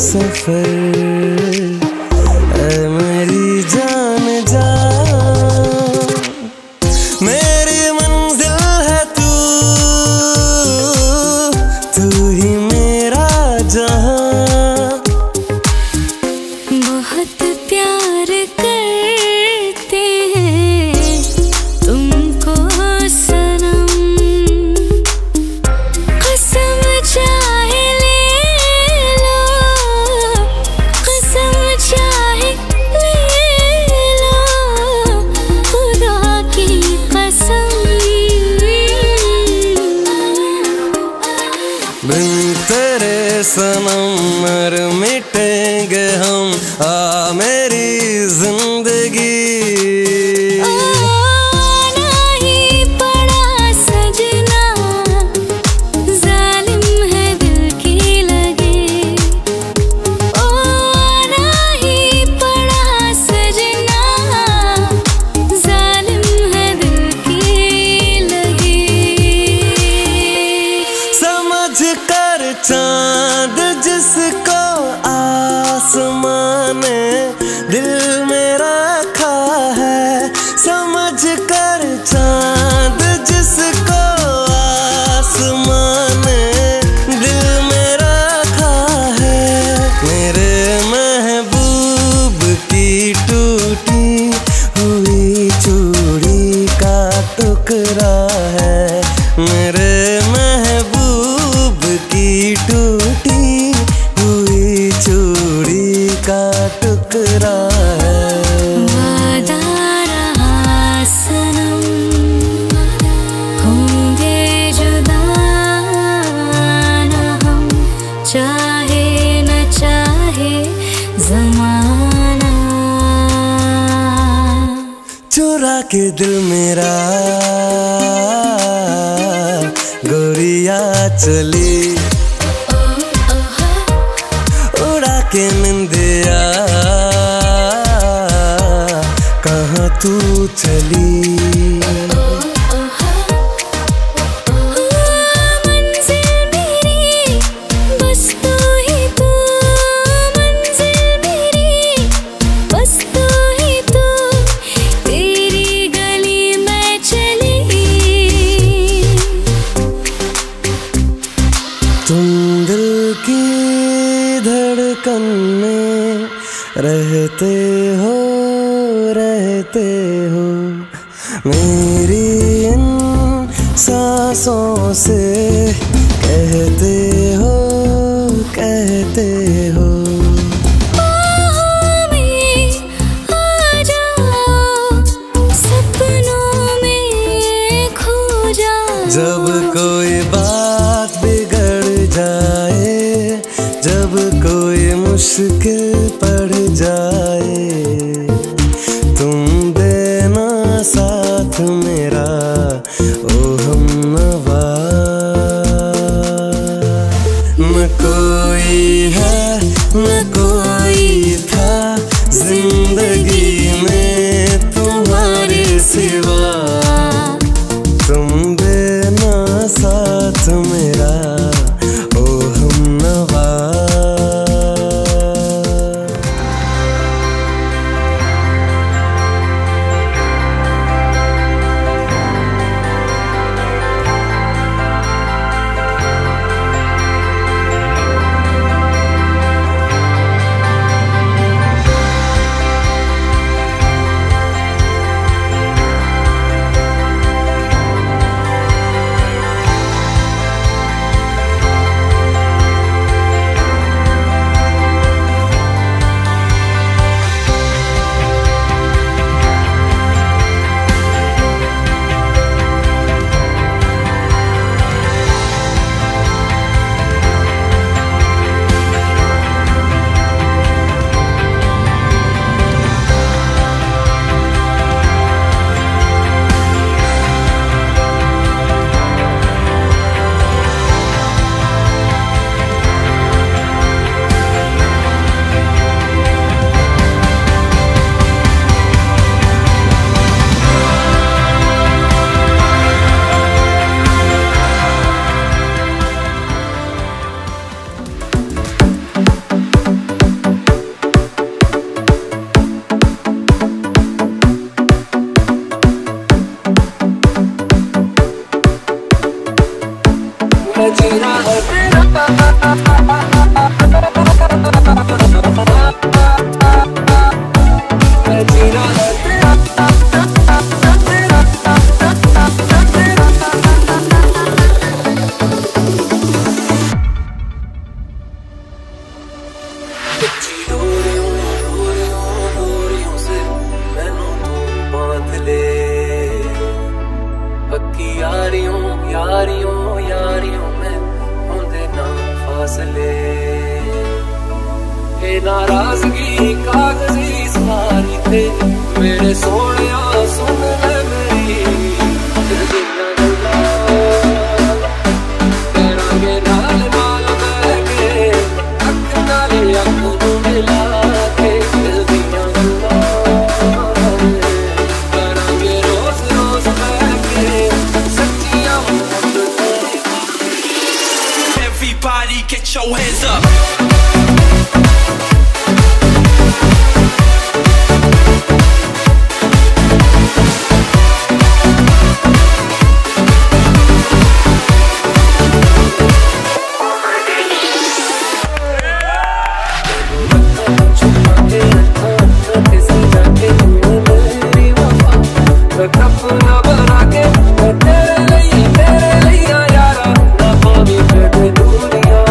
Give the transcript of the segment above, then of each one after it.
सफर ऐ मेरी जान जा, मेरी मंजिल है तू, तू ही मेरा जहां। बहुत प्यार करते हैं तुमको सनम, कसम चाहे ले लो, कसम चाहे ले लो, खुदा की कसम। बिन तेरे सनम मर मिटेंगे हम, आ मेरी जिंदगी। आना ही पड़ा सजना, जालिम है दिल की लगे। ओ आना ही पड़ा सजना, जालिम है दिल की लगे। समझ कर चांद जिसको आसमान ने दिल में रखा है, समझ कर चांद जिसको आसमान ने दिल में रखा है। मेरे महबूब की टूटी हुई चूड़ी का टुकड़ा है, मेरे महबूब की टूटी हुई चूड़ी का टुकड़ा है। वादा रहा सनम, होंगे जुदा न हम, चाहे न चाहे ज़माना। चुरा के दिल मेरा गोरिया चली, उड़ा के निंदिया कहाँ तू चली। मंजिल मेरी बस तू ही तू, मंजिल मेरी बस तू ही तू, तेरी गली में चली। तुम दिल की धड़कन में रहते हो, रहते हो, मेरी इन सांसों से कहते हो, कहते हो। बाहों में आ जाओ, सपनों में खो जाओ। जब कोई बात बिगड़ जाए, जब कोई मुश्किल पड़ जाए, तुम देना साथ मेरा ओ हमनवा। न कोई है न कोई था जिंदगी में तुम्हारे सिवा, तुम देना साथ मेरा ओ हमनवा। कच्ची डोरियों से मैनू तू बांध ले, पक्की यारियों में होंदे ना फासले। ए नाराजगी कागजी सारी थे मेरे सोनिया सुन ले मेरी दिल दियां गल्लां, करांगे नाल नाल बैठ के अख नाल अख नूं मिला के दिल दियां गल्लां करांगे रोज रोज बैठ के सच्चियां मोहब्बतां। Everybody get your hands up. अपना बना के तेरे लिया यारा ना पानी पे दूरियां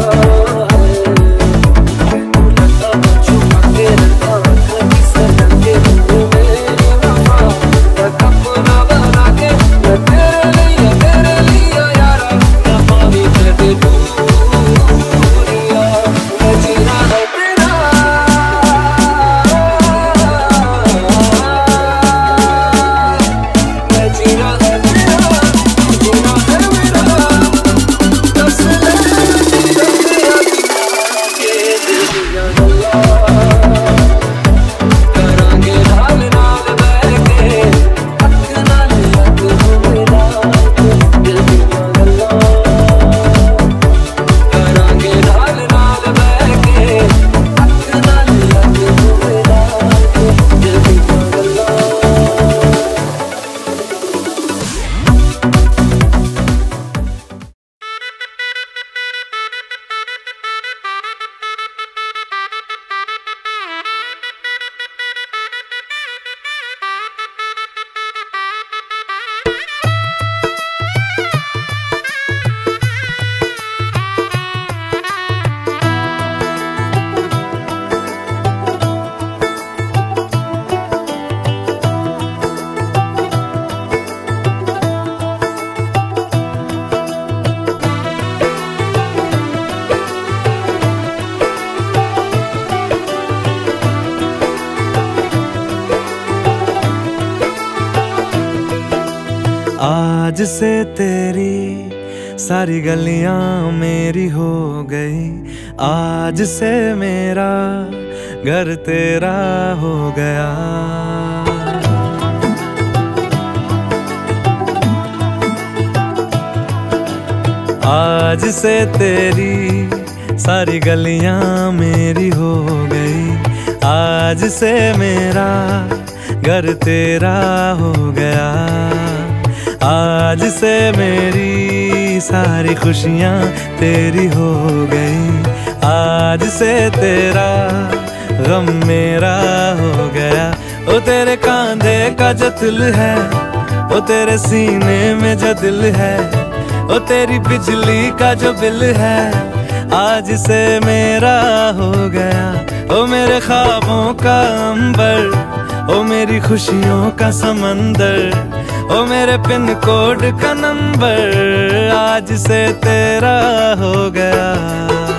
लगा छुपा के रखा कभी सनके मेरी वफा। अपना बना के तेरे लिया यारा ना पानी पे दूरियां मैं जीना है तेरा आज से तेरी सारी गलियां मेरी हो गई, आज से मेरा घर तेरा हो गया। आज से तेरी सारी गलियां मेरी हो गई, आज से मेरा घर तेरा हो गया। आज से मेरी सारी खुशियां तेरी हो गई, आज से तेरा गम मेरा हो गया। ओ तेरे कांधे का जो दिल है, ओ तेरे सीने में जो दिल है, ओ तेरी बिजली का जो बिल है, आज से मेरा हो गया। ओ मेरे ख्वाबों का अंबर, ओ मेरी खुशियों का समंदर, ओ मेरे पिन कोड का नंबर, आज से तेरा हो गया।